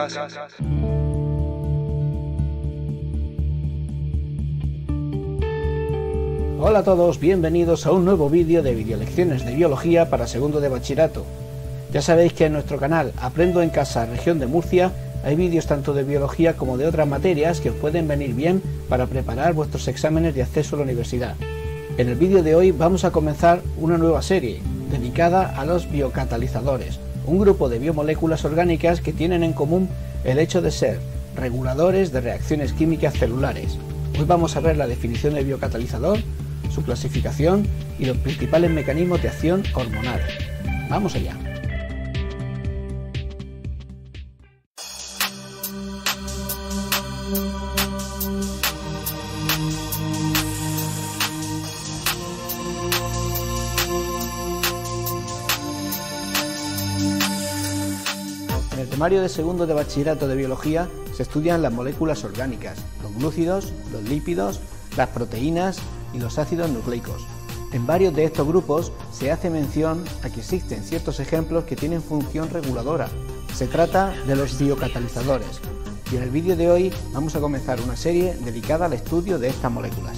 Hola a todos, bienvenidos a un nuevo vídeo de videolecciones de biología para segundo de bachillerato. Ya sabéis que en nuestro canal Aprendo en Casa Región de Murcia hay vídeos tanto de biología como de otras materias que os pueden venir bien para preparar vuestros exámenes de acceso a la universidad. En el vídeo de hoy vamos a comenzar una nueva serie dedicada a los biocatalizadores, un grupo de biomoléculas orgánicas que tienen en común el hecho de ser reguladores de reacciones químicas celulares. Hoy vamos a ver la definición de biocatalizador, su clasificación y los principales mecanismos de acción hormonal. ¡Vamos allá! En el temario de segundo de bachillerato de biología se estudian las moléculas orgánicas, los glúcidos, los lípidos, las proteínas y los ácidos nucleicos. En varios de estos grupos se hace mención a que existen ciertos ejemplos que tienen función reguladora. Se trata de los biocatalizadores y en el vídeo de hoy vamos a comenzar una serie dedicada al estudio de estas moléculas.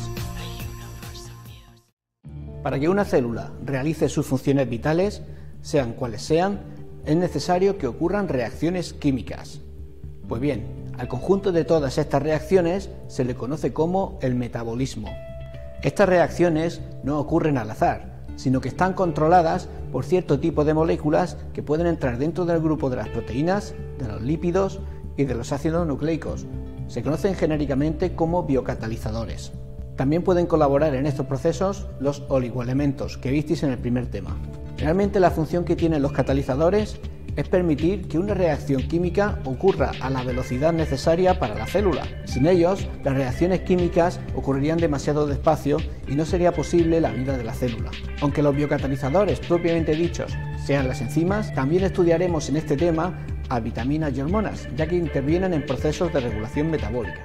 Para que una célula realice sus funciones vitales, sean cuales sean, es necesario que ocurran reacciones químicas. Pues bien, al conjunto de todas estas reacciones se le conoce como el metabolismo. Estas reacciones no ocurren al azar, sino que están controladas por cierto tipo de moléculas que pueden entrar dentro del grupo de las proteínas, de los lípidos y de los ácidos nucleicos. Se conocen genéricamente como biocatalizadores. También pueden colaborar en estos procesos los oligoelementos que visteis en el primer tema. Realmente la función que tienen los catalizadores es permitir que una reacción química ocurra a la velocidad necesaria para la célula. Sin ellos, las reacciones químicas ocurrirían demasiado despacio y no sería posible la vida de la célula. Aunque los biocatalizadores propiamente dichos sean las enzimas, también estudiaremos en este tema a vitaminas y hormonas, ya que intervienen en procesos de regulación metabólica.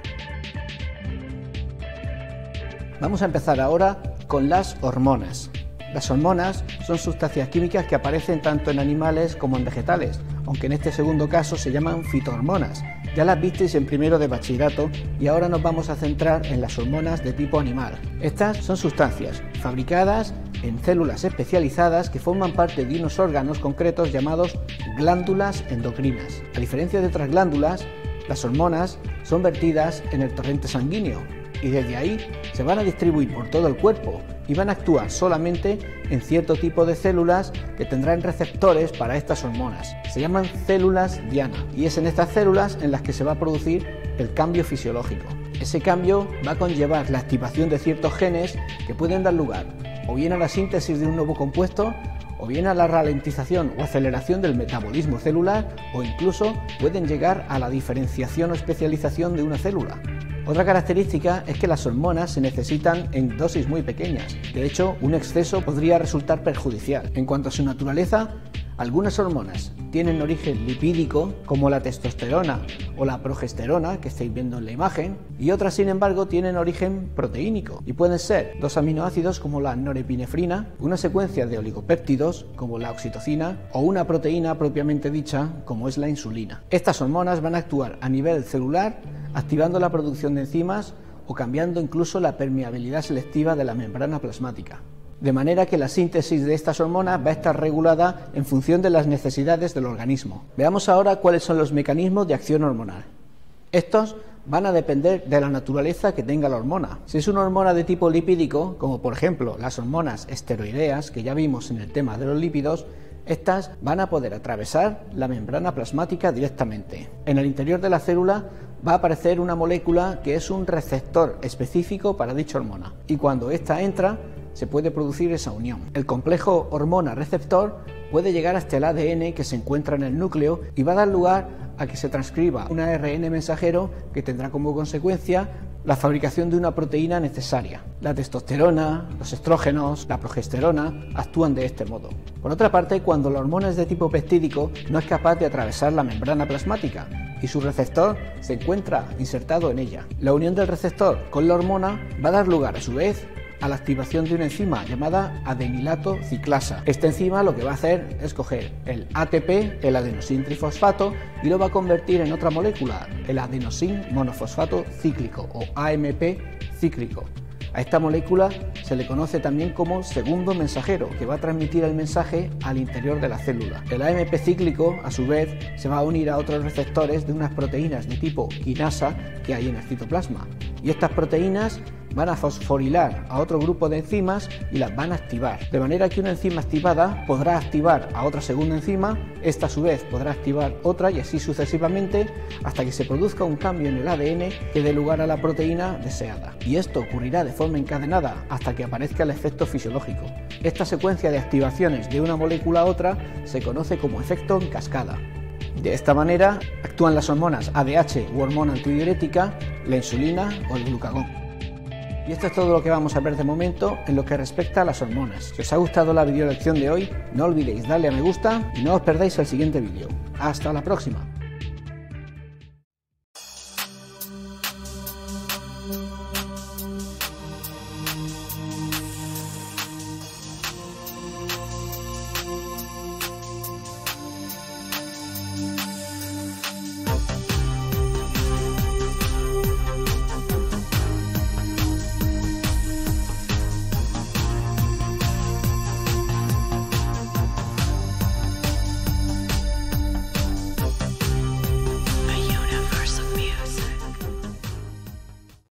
Vamos a empezar ahora con las hormonas. Las hormonas son sustancias químicas que aparecen tanto en animales como en vegetales, aunque en este segundo caso se llaman fitohormonas. Ya las visteis en primero de bachillerato y ahora nos vamos a centrar en las hormonas de tipo animal. Estas son sustancias fabricadas en células especializadas que forman parte de unos órganos concretos llamados glándulas endocrinas. A diferencia de otras glándulas, las hormonas son vertidas en el torrente sanguíneo y desde ahí se van a distribuir por todo el cuerpo y van a actuar solamente en cierto tipo de células que tendrán receptores para estas hormonas. Se llaman células diana y es en estas células en las que se va a producir el cambio fisiológico. Ese cambio va a conllevar la activación de ciertos genes que pueden dar lugar o bien a la síntesis de un nuevo compuesto o bien a la ralentización o aceleración del metabolismo celular o incluso pueden llegar a la diferenciación o especialización de una célula. Otra característica es que las hormonas se necesitan en dosis muy pequeñas. De hecho, un exceso podría resultar perjudicial. En cuanto a su naturaleza, algunas hormonas tienen origen lipídico, como la testosterona o la progesterona, que estáis viendo en la imagen, y otras, sin embargo, tienen origen proteínico, y pueden ser dos aminoácidos como la norepinefrina, una secuencia de oligopéptidos como la oxitocina, o una proteína propiamente dicha como es la insulina. Estas hormonas van a actuar a nivel celular, activando la producción de enzimas o cambiando incluso la permeabilidad selectiva de la membrana plasmática. De manera que la síntesis de estas hormonas va a estar regulada en función de las necesidades del organismo. Veamos ahora cuáles son los mecanismos de acción hormonal. Estos van a depender de la naturaleza que tenga la hormona. Si es una hormona de tipo lipídico, como por ejemplo las hormonas esteroideas que ya vimos en el tema de los lípidos, estas van a poder atravesar la membrana plasmática directamente. En el interior de la célula va a aparecer una molécula que es un receptor específico para dicha hormona y cuando ésta entra se puede producir esa unión. El complejo hormona-receptor puede llegar hasta el ADN que se encuentra en el núcleo y va a dar lugar a que se transcriba un ARN mensajero que tendrá como consecuencia la fabricación de una proteína necesaria. La testosterona, los estrógenos, la progesterona actúan de este modo. Por otra parte, cuando la hormona es de tipo peptídico, no es capaz de atravesar la membrana plasmática y su receptor se encuentra insertado en ella. La unión del receptor con la hormona va a dar lugar a su vez a la activación de una enzima llamada adenilato ciclasa. Esta enzima lo que va a hacer es coger el ATP, el adenosin trifosfato, y lo va a convertir en otra molécula, el adenosin monofosfato cíclico o AMP cíclico. A esta molécula se le conoce también como segundo mensajero, que va a transmitir el mensaje al interior de la célula. El AMP cíclico, a su vez, se va a unir a otros receptores de unas proteínas de tipo quinasa que hay en el citoplasma. Y estas proteínas van a fosforilar a otro grupo de enzimas y las van a activar. De manera que una enzima activada podrá activar a otra segunda enzima, esta a su vez podrá activar otra y así sucesivamente hasta que se produzca un cambio en el ADN que dé lugar a la proteína deseada. Y esto ocurrirá de forma encadenada hasta que aparezca el efecto fisiológico. Esta secuencia de activaciones de una molécula a otra se conoce como efecto en cascada. De esta manera actúan las hormonas ADH u hormona antidiurética, la insulina o el glucagón. Y esto es todo lo que vamos a ver de momento en lo que respecta a las hormonas. Si os ha gustado la videolección de hoy, no olvidéis darle a me gusta y no os perdáis el siguiente vídeo. ¡Hasta la próxima!